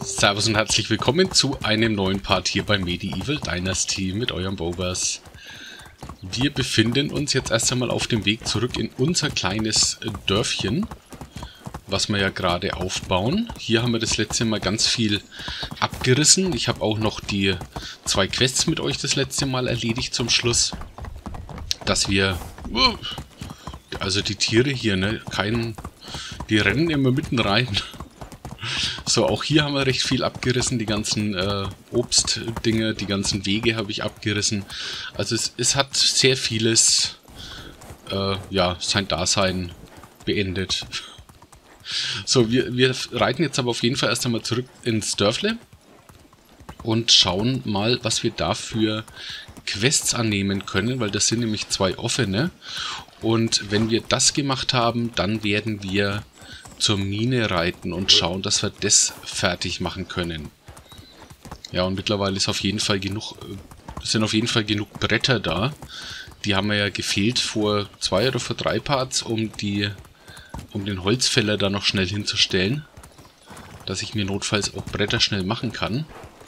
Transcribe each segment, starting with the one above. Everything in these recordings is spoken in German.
Servus und herzlich willkommen zu einem neuen Part hier bei Medieval Dynasty mit eurem Bobers. Wir befinden uns jetzt erst einmal auf dem Weg zurück in unser kleines Dörfchen, was wir ja gerade aufbauen. Hier haben wir das letzte Mal ganz viel abgerissen. Ich habe auch noch die 2 Quests mit euch das letzte Mal erledigt zum Schluss. Dass wir... Also die Tiere hier, ne? Die rennen immer mitten rein. So, auch hier haben wir recht viel abgerissen. Die ganzen Obstdinge, die ganzen Wege habe ich abgerissen. Also es hat sehr vieles, ja, sein Dasein beendet. So, wir reiten jetzt aber auf jeden Fall erst einmal zurück ins Dörfle und schauen mal, was wir da für Quests annehmen können, weil das sind nämlich 2 offene. Und wenn wir das gemacht haben, dann werden wir zur Mine reiten und schauen, dass wir das fertig machen können. Ja, und mittlerweile ist auf jeden Fall sind auf jeden Fall genug Bretter da. Die haben mir ja gefehlt vor 2 oder vor 3 Parts, um den Holzfäller da noch schnell hinzustellen, dass ich mir notfalls auch Bretter schnell machen kann.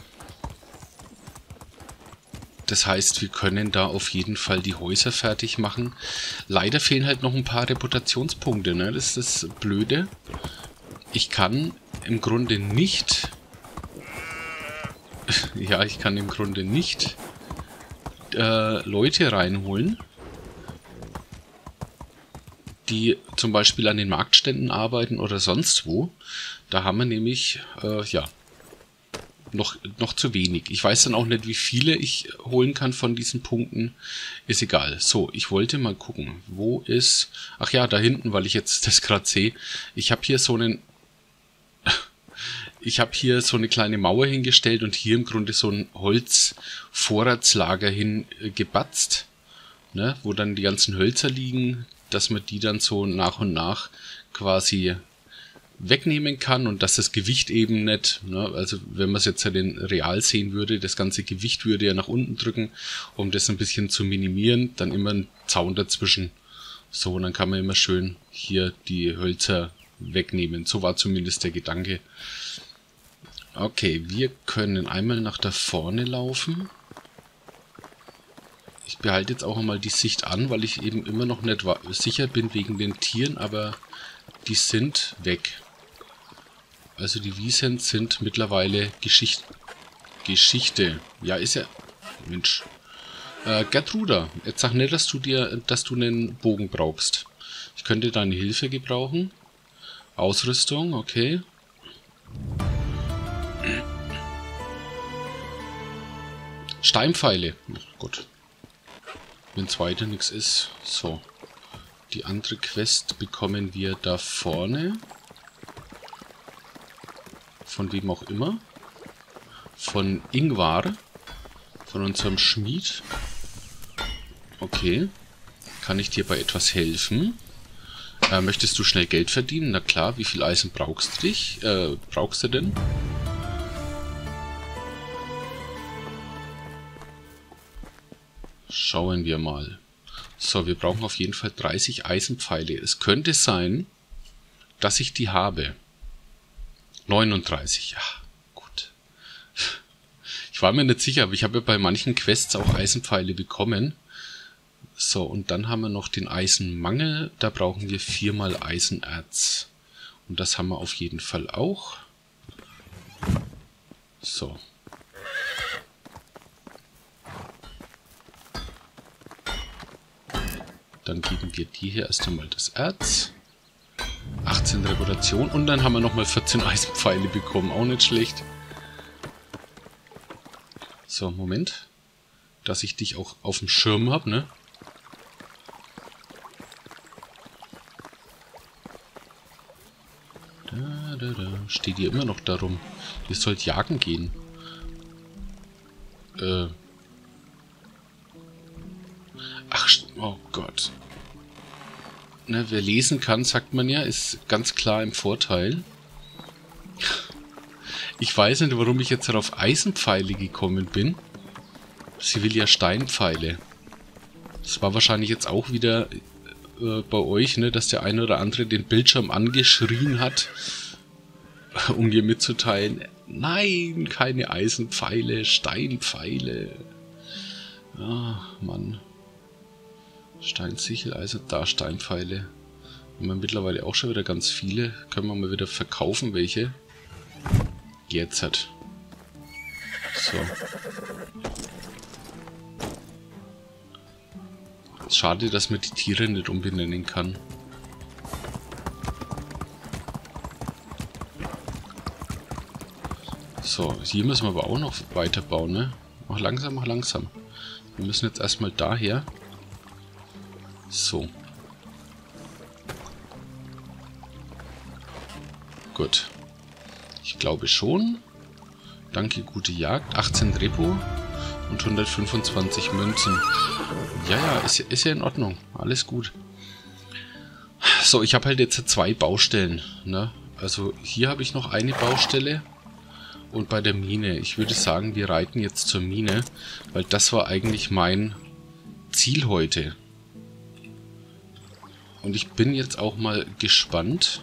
Das heißt, wir können da auf jeden Fall die Häuser fertig machen. Leider fehlen halt noch ein paar Reputationspunkte, ne? Das ist das Blöde. Ich kann im Grunde nicht... ja, ich kann im Grunde nicht Leute reinholen, die zum Beispiel an den Marktständen arbeiten oder sonst wo. Da haben wir nämlich, ja... Noch zu wenig. Ich weiß dann auch nicht, wie viele ich holen kann von diesen Punkten. Ist egal. So, ich wollte mal gucken, wo ist... Ach ja, da hinten, weil ich jetzt das gerade sehe. Ich habe hier so einen... Ich habe hier so eine kleine Mauer hingestellt und hier im Grunde so ein Holzvorratslager hingebatzt, ne, wo dann die ganzen Hölzer liegen, dass man die dann so nach und nach quasi wegnehmen kann und dass das Gewicht eben nicht, ne, also wenn man es jetzt ja den real sehen würde, das ganze Gewicht würde ja nach unten drücken, um das ein bisschen zu minimieren, dann immer ein Zaun dazwischen. So, und dann kann man immer schön hier die Hölzer wegnehmen. So war zumindest der Gedanke. Okay, wir können einmal nach da vorne laufen. Ich behalte jetzt auch einmal die Sicht an, weil ich eben immer noch nicht sicher bin wegen den Tieren, aber die sind weg. Also die Wiesen sind mittlerweile Geschichte. Ja, ist ja... Mensch. Gertruda, jetzt sag nicht, dass du einen Bogen brauchst. Ich könnte deine Hilfe gebrauchen. Ausrüstung, okay. Steinpfeile. Oh Gott. Wenn es weiter nichts ist. So. Die andere Quest bekommen wir da vorne. Von wem auch immer. Von Ingvar. Von unserem Schmied. Okay. Kann ich dir bei etwas helfen? Möchtest du schnell Geld verdienen? Na klar, wie viel Eisen brauchst du denn? Schauen wir mal. So, wir brauchen auf jeden Fall 30 Eisenpfeile. Es könnte sein, dass ich die habe. 39, ja, gut. Ich war mir nicht sicher, aber ich habe ja bei manchen Quests auch Eisenpfeile bekommen. So, und dann haben wir noch den Eisenmangel. Da brauchen wir 4-mal Eisenerz. Und das haben wir auf jeden Fall auch. So. Dann geben wir die hier erst einmal das Erz. 18 Reputation und dann haben wir nochmal 14 Eisenpfeile bekommen. Auch nicht schlecht. So, Moment. Dass ich dich auch auf dem Schirm habe, ne? Steht ihr immer noch darum. Ihr sollt jagen gehen. Ach, oh Gott. Ne, wer lesen kann, sagt man ja, ist ganz klar im Vorteil. Ich weiß nicht, warum ich jetzt auf Eisenpfeile gekommen bin. Sie will ja Steinpfeile. Das war wahrscheinlich jetzt auch wieder bei euch, ne, dass der eine oder andere den Bildschirm angeschrien hat. um dir mitzuteilen, nein, keine Eisenpfeile, Steinpfeile. Ah, Mann. Steinsichel, Eisen, da Steinpfeile. Haben wir mittlerweile auch schon wieder ganz viele. Können wir mal wieder verkaufen, welche. Jetzt hat. So. Schade, dass man die Tiere nicht umbenennen kann. So, hier müssen wir aber auch noch weiterbauen, ne? Mach langsam, mach langsam. Wir müssen jetzt erstmal daher. So. Gut. Ich glaube schon. Danke, gute Jagd. 18 Repo und 125 Münzen. Ja, ist ja in Ordnung. Alles gut. So, ich habe halt jetzt 2 Baustellen, ne? Also hier habe ich noch eine Baustelle. Und bei der Mine, ich würde sagen, wir reiten jetzt zur Mine, weil das war eigentlich mein Ziel heute. Und ich bin jetzt auch mal gespannt,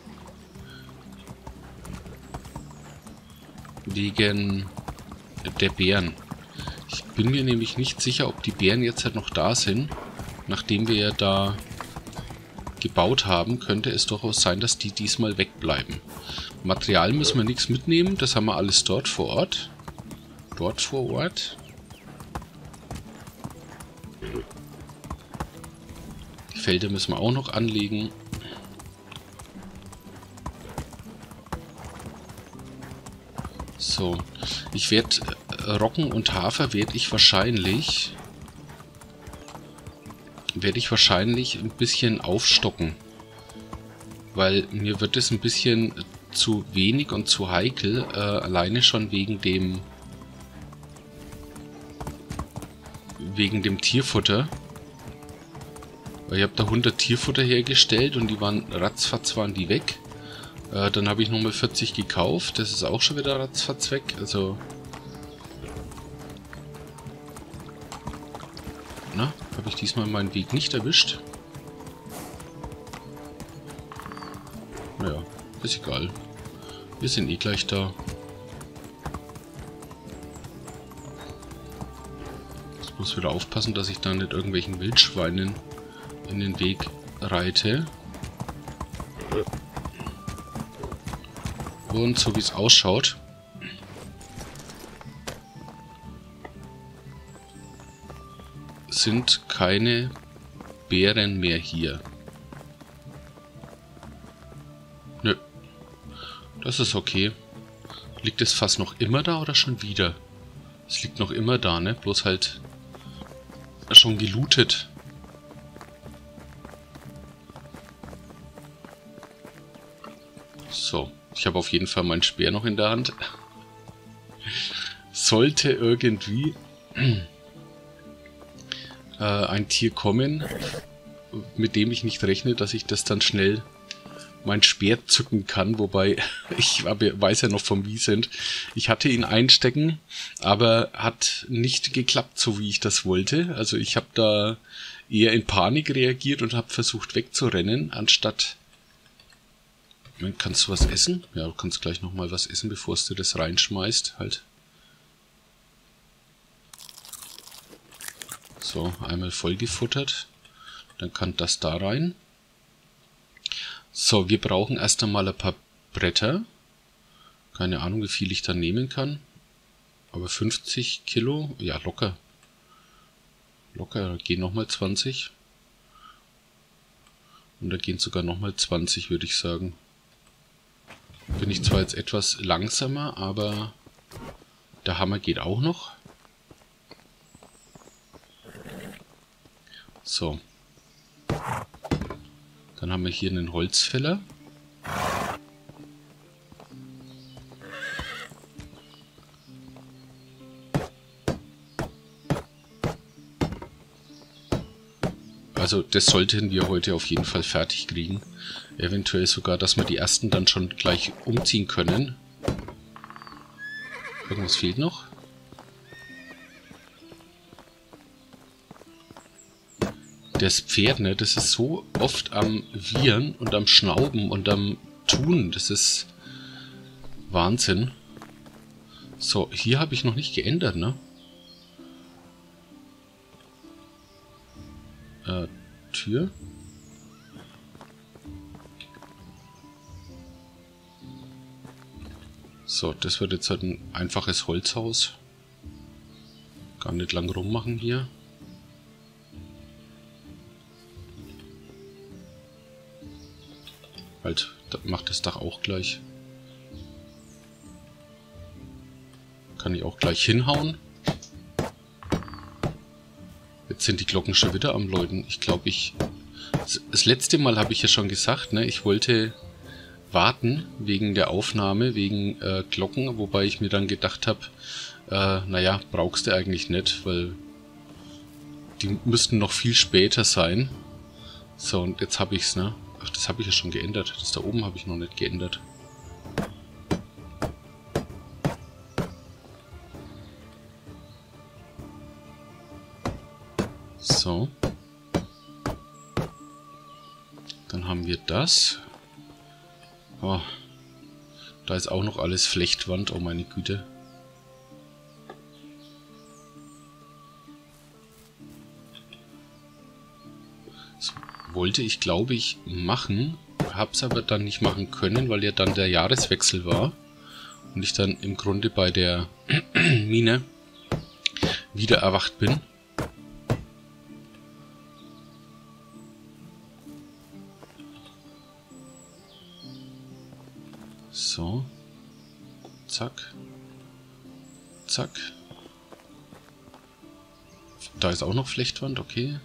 wegen der Bären. Ich bin mir nämlich nicht sicher, ob die Bären jetzt halt noch da sind. Nachdem wir ja da gebaut haben, könnte es durchaus sein, dass die diesmal wegbleiben. Material müssen wir nichts mitnehmen, das haben wir alles dort vor Ort. Dort vor Ort. Die Felder müssen wir auch noch anlegen. So, ich werde Roggen und Hafer werde ich wahrscheinlich ein bisschen aufstocken. Weil mir wird es ein bisschen zu wenig und zu heikel, alleine schon wegen dem Tierfutter. Weil ich habe da 100 Tierfutter hergestellt und die waren ratzfatz weg. Dann habe ich nochmal 40 gekauft, das ist auch schon wieder ratzfatz weg, also... Na, habe ich diesmal meinen Weg nicht erwischt? Naja, ist egal. Wir sind eh gleich da. Ich muss wieder aufpassen, dass ich da nicht irgendwelchen Wildschweinen in den Weg reite. Und so wie es ausschaut, sind keine Bären mehr hier. Nö. Das ist okay. Liegt das Fass noch immer da oder schon wieder? Es liegt noch immer da, ne? Bloß halt schon gelootet. So. Ich habe auf jeden Fall meinen Speer noch in der Hand. Sollte irgendwie ein Tier kommen, mit dem ich nicht rechne, dass ich das dann schnell mein Speer zücken kann, wobei ich weiß ja noch vom Wiesent. Ich hatte ihn einstecken, aber hat nicht geklappt, so wie ich das wollte. Also ich habe da eher in Panik reagiert und habe versucht wegzurennen, anstatt... Kannst du was essen? Ja, du kannst gleich nochmal was essen, bevor du das reinschmeißt, halt. So, einmal voll gefuttert. Dann kann das da rein. So, wir brauchen erst einmal ein paar Bretter. Keine Ahnung, wie viel ich da nehmen kann. Aber 50 Kilo, ja locker. Locker, gehen nochmal 20. Und da gehen sogar nochmal 20, würde ich sagen. Bin ich zwar jetzt etwas langsamer, aber der Hammer geht auch noch. So. Dann haben wir hier einen Holzfäller. Also das sollten wir heute auf jeden Fall fertig kriegen. Eventuell sogar, dass wir die ersten dann schon gleich umziehen können. Irgendwas fehlt noch. Das Pferd, ne, das ist so oft am Wiehern und am Schnauben und am Tun. Das ist Wahnsinn. So, hier habe ich noch nicht geändert, ne? Tür. So, das wird jetzt halt ein einfaches Holzhaus. Gar nicht lang rummachen hier. Halt, macht das Dach auch gleich. Kann ich auch gleich hinhauen. Jetzt sind die Glocken schon wieder am Läuten. Ich glaube, das letzte Mal habe ich ja schon gesagt, ne, ich wollte warten wegen der Aufnahme, wegen Glocken, wobei ich mir dann gedacht habe, naja, brauchst du eigentlich nicht, weil die müssten noch viel später sein. So, und jetzt habe ich es, ne? Ach, das habe ich ja schon geändert. Das da oben habe ich noch nicht geändert. So. Dann haben wir das. Oh, da ist auch noch alles Flechtwand. Oh meine Güte. Das wollte ich, glaube ich, machen. Habe es aber dann nicht machen können, weil ja dann der Jahreswechsel war. Und ich dann im Grunde bei der Mine wieder erwacht bin. So. Zack. Zack. Da ist auch noch Flechtwand, okay.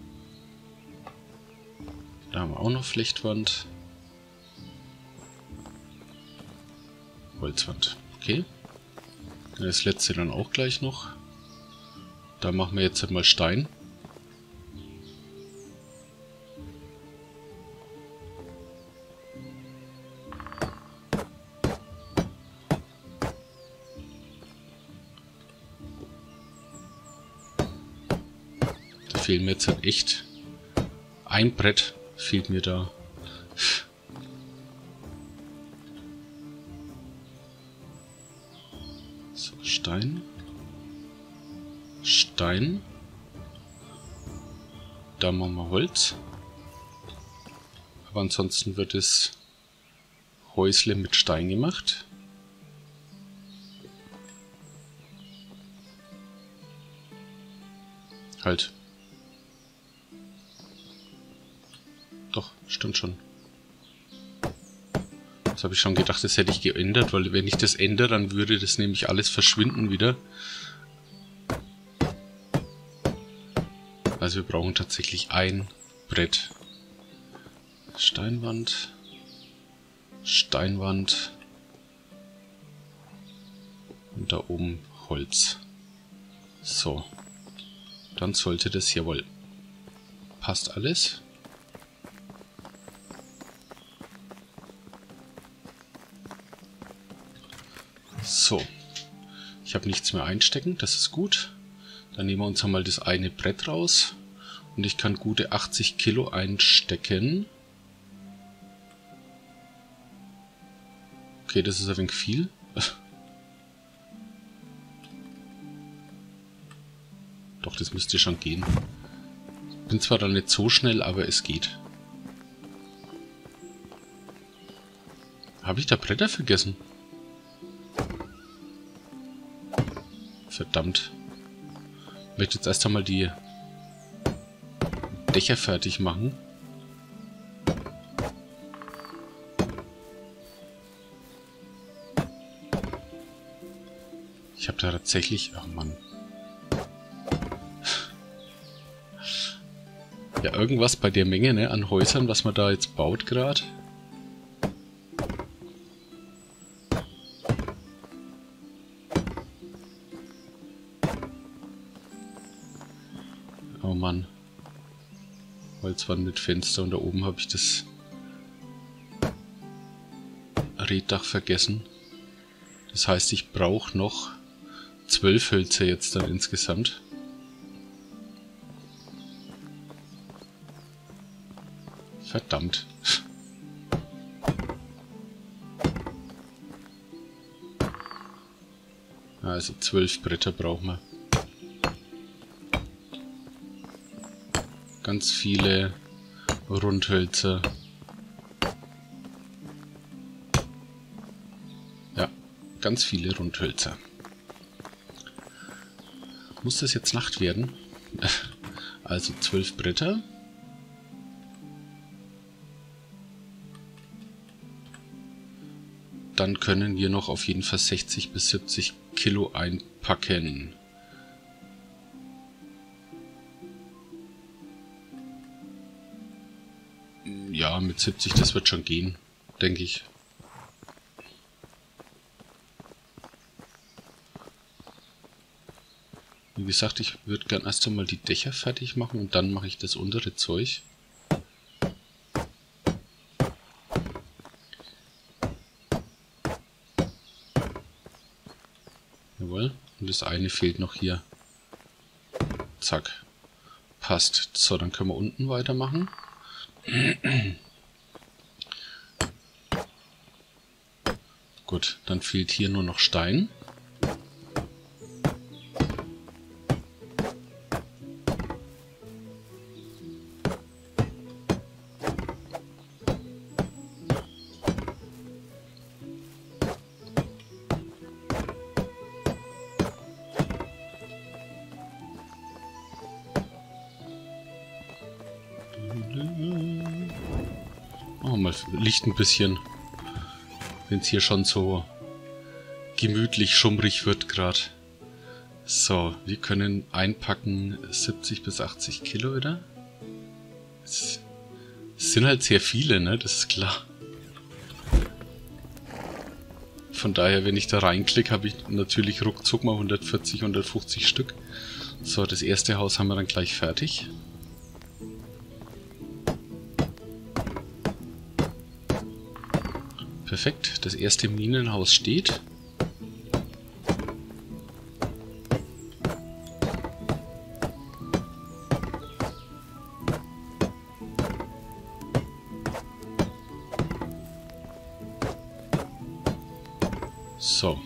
Da haben wir auch noch Flechtwand. Holzwand, okay. Das letzte dann auch gleich noch. Da machen wir jetzt mal Stein. Da fehlen mir jetzt halt echt ein Brett, fehlt mir da. So, Stein. Stein. Da machen wir Holz. Aber ansonsten wird das Häusle mit Stein gemacht. Halt. Doch, stimmt schon. Das habe ich schon gedacht, das hätte ich geändert, weil wenn ich das ändere, dann würde das nämlich alles verschwinden wieder. Also wir brauchen tatsächlich ein Brett. Steinwand. Steinwand. Und da oben Holz. So. Dann sollte das, jawohl. Passt alles. So, ich habe nichts mehr einstecken, das ist gut. Dann nehmen wir uns einmal das eine Brett raus und ich kann gute 80 Kilo einstecken. Okay, das ist ein wenig viel. Doch, das müsste schon gehen. Bin zwar dann nicht so schnell, aber es geht. Habe ich da Bretter vergessen? Verdammt. Ich möchte jetzt erst einmal die Dächer fertig machen. Ich habe da tatsächlich... Ach Mann. Ja, irgendwas bei der Menge, ne, an Häusern, was man da jetzt baut gerade. Oh Mann. Holzwand mit Fenster und da oben habe ich das Reetdach vergessen. Das heißt, ich brauche noch 12 Hölzer jetzt dann insgesamt. Verdammt. Also 12 Bretter brauchen wir. Ganz viele Rundhölzer. Ja, ganz viele Rundhölzer. Muss das jetzt Nacht werden? Also 12 Bretter. Dann können wir noch auf jeden Fall 60 bis 70 Kilo einpacken. Ja, mit 70, das wird schon gehen, denke ich. Wie gesagt, ich würde gern erst einmal die Dächer fertig machen und dann mache ich das untere Zeug. Jawohl, und das eine fehlt noch hier. Zack. Passt. So, dann können wir unten weitermachen. Gut, dann fehlt hier nur noch Stein. Oh, mal Licht ein bisschen, wenn es hier schon so gemütlich schummrig wird gerade. So, wir können einpacken 70 bis 80 Kilo wieder. Es sind halt sehr viele, ne? Das ist klar. Von daher, wenn ich da reinklicke, habe ich natürlich ruckzuck mal 140, 150 Stück. So, das erste Haus haben wir dann gleich fertig. Perfekt, das erste Minenhaus steht. So.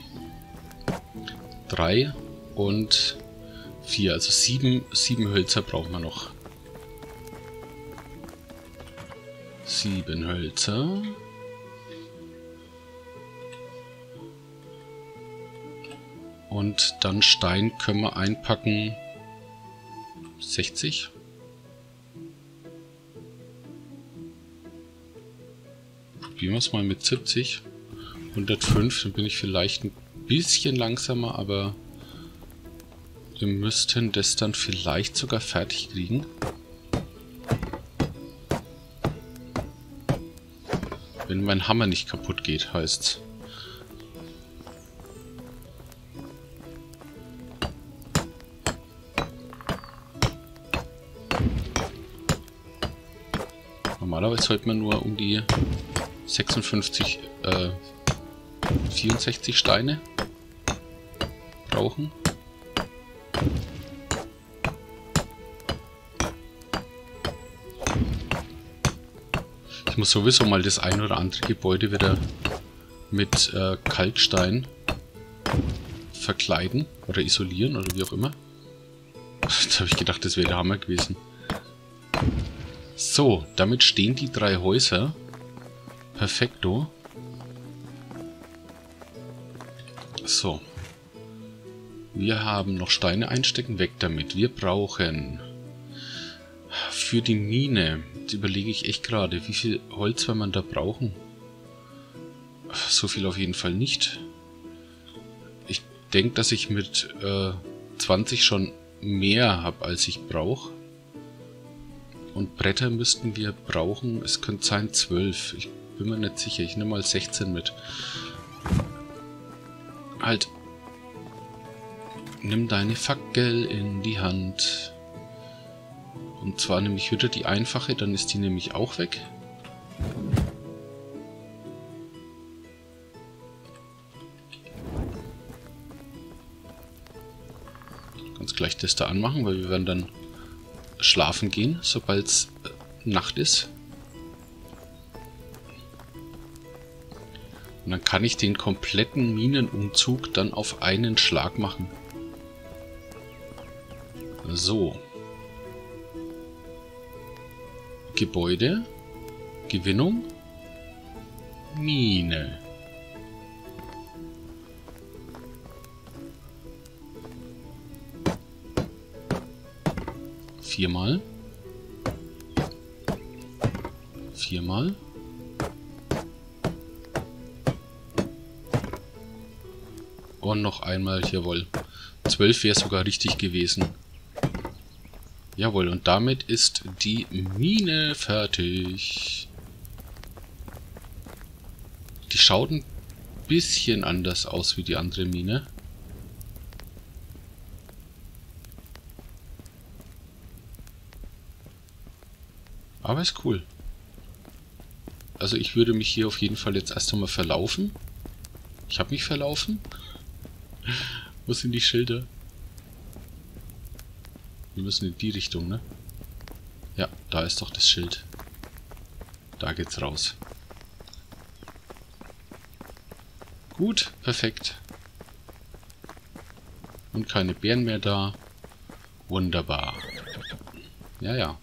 3 und 4, also 7 Hölzer brauchen wir noch. 7 Hölzer. Und dann Stein können wir einpacken 60. Probieren wir es mal mit 70. 105, dann bin ich vielleicht ein bisschen langsamer, aber wir müssten das dann vielleicht sogar fertig kriegen. Wenn mein Hammer nicht kaputt geht, heißt's. Normalerweise sollte man nur um die 56, 64 Steine brauchen. Ich muss sowieso mal das ein oder andere Gebäude wieder mit Kalkstein verkleiden oder isolieren oder wie auch immer. Da habe ich gedacht, das wäre der Hammer gewesen. So, damit stehen die 3 Häuser. Perfekto. So. Wir haben noch Steine einstecken, weg damit. Wir brauchen für die Mine, jetzt überlege ich echt gerade, wie viel Holz wir man da brauchen. So viel auf jeden Fall nicht. Ich denke, dass ich mit 20 schon mehr habe, als ich brauche. Und Bretter müssten wir brauchen, es könnte sein 12. Ich bin mir nicht sicher, ich nehme mal 16 mit. Halt. Nimm deine Fackel in die Hand. Und zwar nämlich wieder die einfache, dann ist die nämlich auch weg. Ganz gleich das da anmachen, weil wir werden dann schlafen gehen, sobald es Nacht ist. Und dann kann ich den kompletten Minenumzug dann auf einen Schlag machen. So. Gebäude. Gewinnung. Mine. Viermal. Viermal. Und noch einmal, jawohl. 12 wäre sogar richtig gewesen. Jawohl, und damit ist die Mine fertig. Die schaut ein bisschen anders aus wie die andere Mine. Aber ist cool. Also ich würde mich hier auf jeden Fall jetzt erst einmal verlaufen. Ich habe mich verlaufen. Wo sind die Schilder? Wir müssen in die Richtung, ne? Ja, da ist doch das Schild. Da geht's raus. Gut, perfekt. Und keine Bären mehr da. Wunderbar. Ja, ja.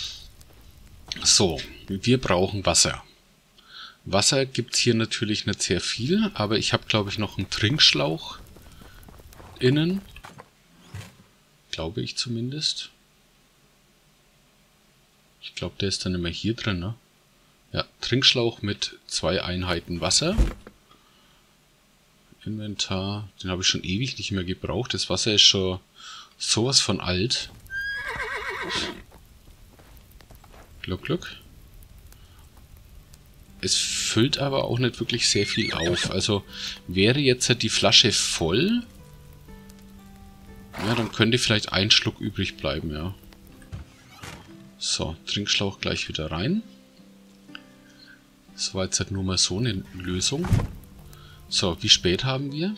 So, wir brauchen Wasser. Wasser gibt es hier natürlich nicht sehr viel, aber ich habe, glaube ich, noch einen Trinkschlauch innen. Glaube ich zumindest. Ich glaube, der ist dann immer hier drin, ne? Ja, Trinkschlauch mit 2 Einheiten Wasser. Inventar, den habe ich schon ewig nicht mehr gebraucht. Das Wasser ist schon sowas von alt. Gluck, gluck. Es füllt aber auch nicht wirklich sehr viel auf. Also wäre jetzt die Flasche voll, ja, dann könnte vielleicht ein Schluck übrig bleiben, ja. So, Trinkschlauch gleich wieder rein. Das war jetzt halt nur mal so eine Lösung. So, wie spät haben wir?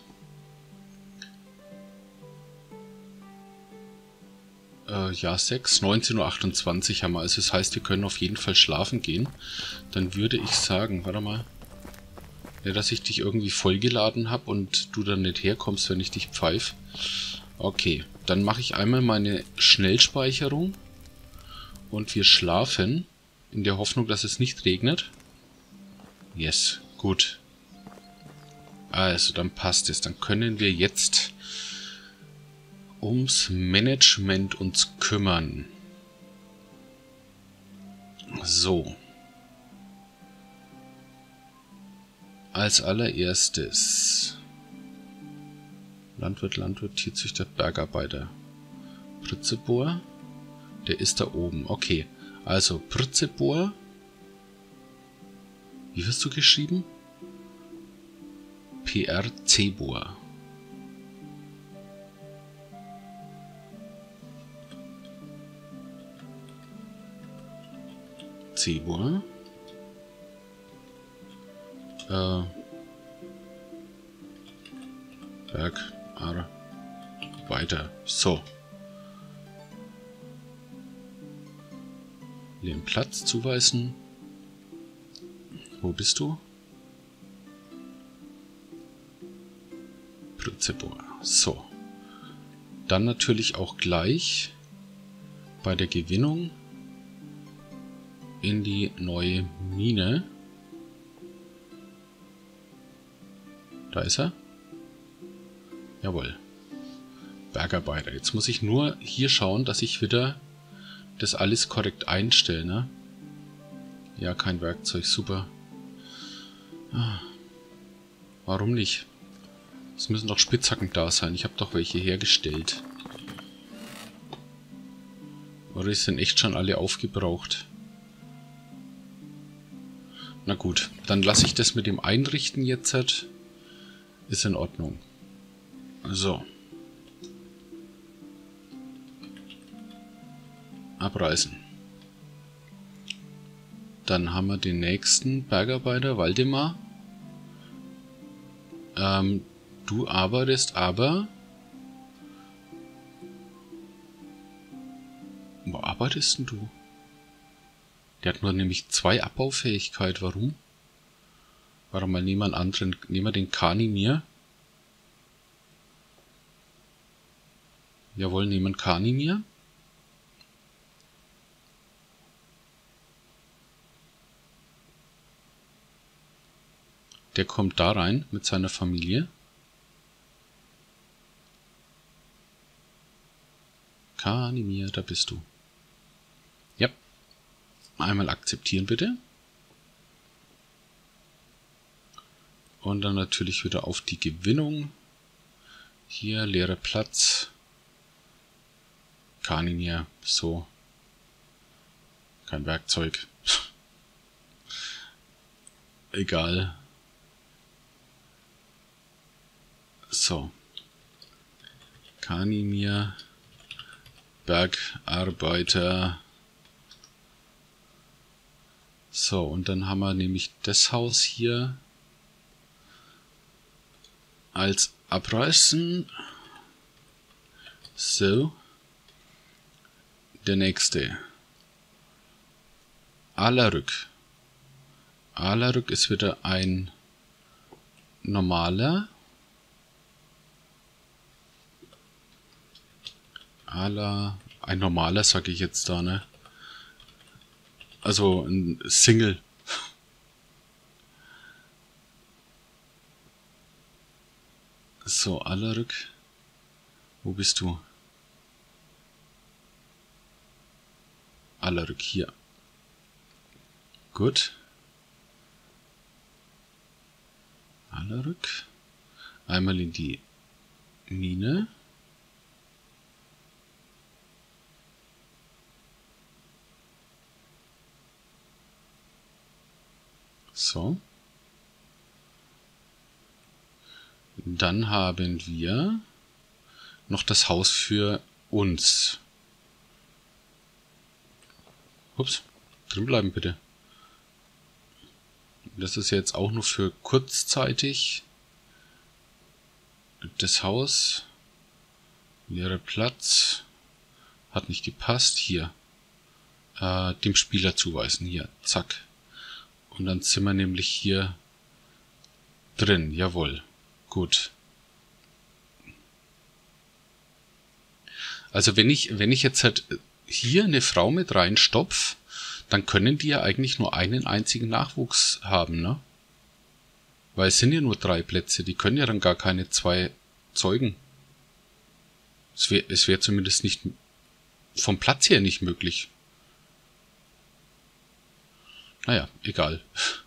Ja, 19:28 Uhr haben wir. Also das heißt, wir können auf jeden Fall schlafen gehen. Dann würde ich sagen, warte mal. Ja, dass ich dich irgendwie vollgeladen habe und du dann nicht herkommst, wenn ich dich pfeife. Okay, dann mache ich einmal meine Schnellspeicherung. Und wir schlafen. In der Hoffnung, dass es nicht regnet. Yes, gut. Also, dann passt es. Dann können wir jetzt ums Management uns kümmern. So. Als allererstes Landwirt, Tierzüchter, Bergarbeiter. Pritzebohr. Der ist da oben. Okay. Also Pritzebohr. Wie wirst du geschrieben? PR Cebohr. Cebohr. Berg, weiter. So. Den Platz zuweisen. Wo bist du? Pritzebohr. So. Dann natürlich auch gleich bei der Gewinnung in die neue Mine. Da ist er. Jawohl. Bergarbeiter. Jetzt muss ich nur hier schauen, dass ich wieder das alles korrekt einstelle, ne? Ja, kein Werkzeug. Super. Ah. Warum nicht? Es müssen doch Spitzhacken da sein. Ich habe doch welche hergestellt. Oder die sind echt schon alle aufgebraucht? Na gut, dann lasse ich das mit dem Einrichten jetzt halt. Ist in Ordnung. So. Abreißen. Dann haben wir den nächsten Bergarbeiter, Waldemar. Du arbeitest aber... Wo arbeitest denn du? Der hat nur nämlich 2 Abbaufähigkeit. Warum? Warte mal, nehmen wir einen anderen, nehmen wir den Kanimir. Jawohl, nehmen Kanimir. Der kommt da rein mit seiner Familie. Kanimir, da bist du. Ja. Einmal akzeptieren bitte. Und dann natürlich wieder auf die Gewinnung. Hier, leerer Platz. Kanimir, so. Kein Werkzeug. Egal. So. Kanimir. Bergarbeiter. So, und dann haben wir nämlich das Haus hier als Abreißen. So. Der nächste. Alarück. Alarück ist wieder ein normaler. Ein normaler, sage ich jetzt da, ne? Also ein Single. So, Alarück. Wo bist du? Alarück, hier. Gut. Alarück. Einmal in die Mine. So. Dann haben wir noch das Haus für uns. Ups, drin bleiben bitte. Das ist jetzt auch nur für kurzzeitig. Das Haus. Leerer Platz. Hat nicht gepasst. Hier. Dem Spieler zuweisen. Hier. Zack. Und dann sind wir nämlich hier drin. Jawohl. Gut. Also wenn ich jetzt halt hier eine Frau mit reinstopf, dann können die ja eigentlich nur einen einzigen Nachwuchs haben, ne? Weil es sind ja nur 3 Plätze, die können ja dann gar keine 2 zeugen. Es wär zumindest nicht vom Platz her nicht möglich. Naja, egal.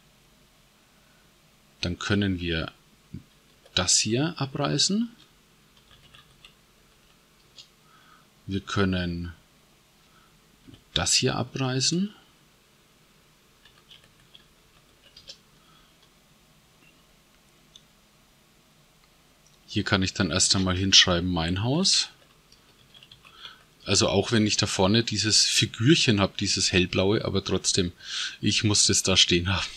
Dann können wir das hier abreißen. Wir können das hier abreißen. Hier kann ich dann erst einmal hinschreiben, mein Haus. Also auch wenn ich da vorne dieses Figürchen habe, dieses hellblaue, aber trotzdem, ich muss das da stehen haben.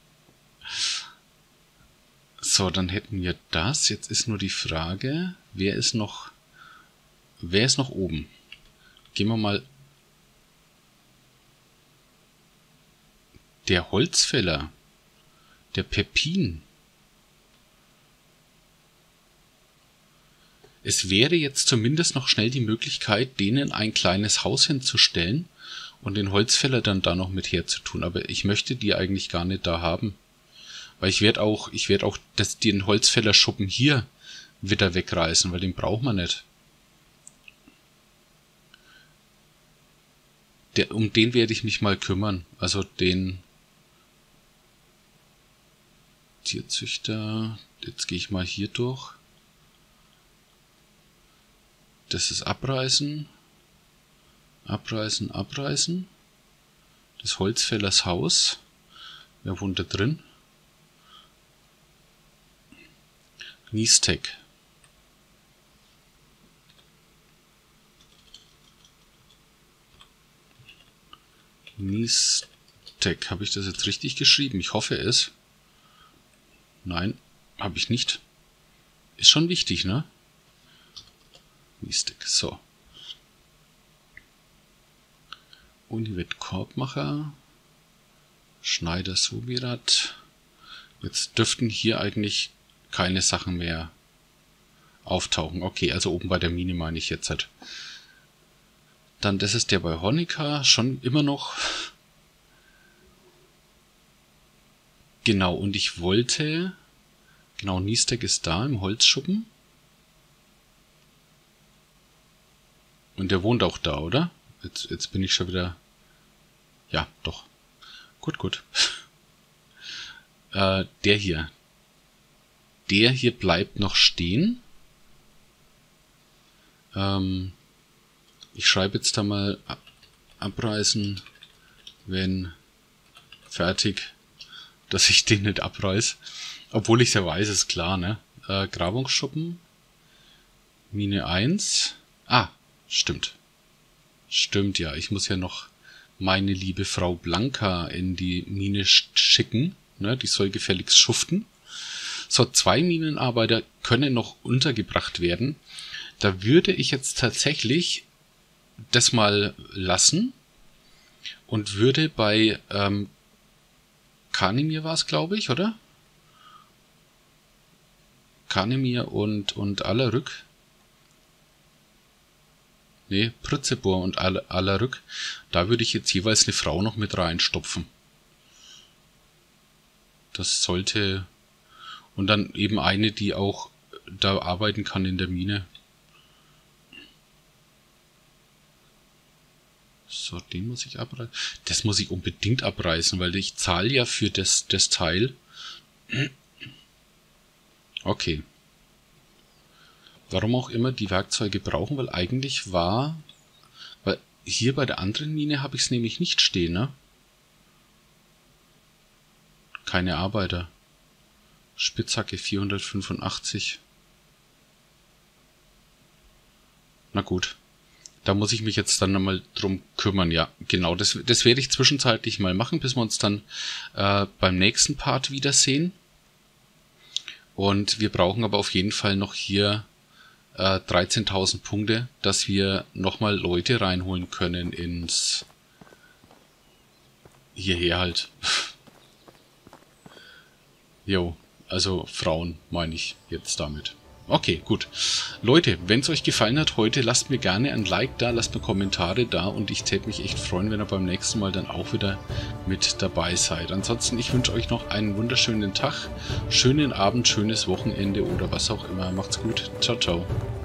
So, dann hätten wir das. Jetzt ist nur die Frage, wer ist noch oben? Gehen wir mal. Der Holzfäller. Der Pepin. Es wäre jetzt zumindest noch schnell die Möglichkeit, denen ein kleines Haus hinzustellen und den Holzfäller dann da noch mit herzutun. Aber ich möchte die eigentlich gar nicht da haben. Weil ich werde auch den Holzfällerschuppen hier wieder wegreißen, weil den braucht man nicht. Um den werde ich mich mal kümmern. Also den Tierzüchter. Jetzt gehe ich mal hier durch. Das ist abreißen. Abreißen, abreißen. Das Holzfällers Haus. Wer wohnt da drin? Niestek. Niestek. Habe ich das jetzt richtig geschrieben? Ich hoffe es. Nein, habe ich nicht. Ist schon wichtig, ne? Niestek. So. Univet Korbmacher. Schneider Subirat. Jetzt dürften hier eigentlich keine Sachen mehr auftauchen. Okay, also oben bei der Mine meine ich jetzt halt. Dann, das ist der bei Honika, schon immer noch. Genau, und ich wollte... Genau, Niestek ist da im Holzschuppen. Und der wohnt auch da, oder? Jetzt bin ich schon wieder... Ja, doch. Gut, gut. Der hier. Der hier bleibt noch stehen. Ich schreibe jetzt da mal abreißen, wenn fertig, dass ich den nicht abreiß. Obwohl ich es ja weiß, ist klar, ne? Grabungsschuppen. Mine 1. Ah, stimmt. Stimmt, ja. Ich muss ja noch meine liebe Frau Blanca in die Mine schicken. Ne? Die soll gefälligst schuften. So, 2 Minenarbeiter können noch untergebracht werden. Da würde ich jetzt tatsächlich das mal lassen und würde bei Kanimir war es, glaube ich, oder? Kanimir und Alarück. Ne, Pritzebor und Alarück. Da würde ich jetzt jeweils eine Frau noch mit reinstopfen. Das sollte... Und dann eben eine, die auch da arbeiten kann in der Mine. So, den muss ich abreißen. Das muss ich unbedingt abreißen, weil ich zahle ja für das Teil. Okay. Warum auch immer die Werkzeuge brauchen, weil eigentlich war... Weil hier bei der anderen Mine habe ich es nämlich nicht stehen, ne? Keine Arbeiter. Spitzhacke 485. Na gut. Da muss ich mich jetzt dann nochmal drum kümmern. Ja, genau. Das werde ich zwischenzeitlich mal machen, bis wir uns dann beim nächsten Part wiedersehen. Und wir brauchen aber auf jeden Fall noch hier 13.000 Punkte, dass wir nochmal Leute reinholen können ins... Hierher halt. Jo. Also Frauen meine ich jetzt damit. Okay, gut. Leute, wenn es euch gefallen hat heute, lasst mir gerne ein Like da, lasst mir Kommentare da und ich täte mich echt freuen, wenn ihr beim nächsten Mal dann auch wieder mit dabei seid. Ansonsten, ich wünsche euch noch einen wunderschönen Tag, schönen Abend, schönes Wochenende oder was auch immer. Macht's gut. Ciao, ciao.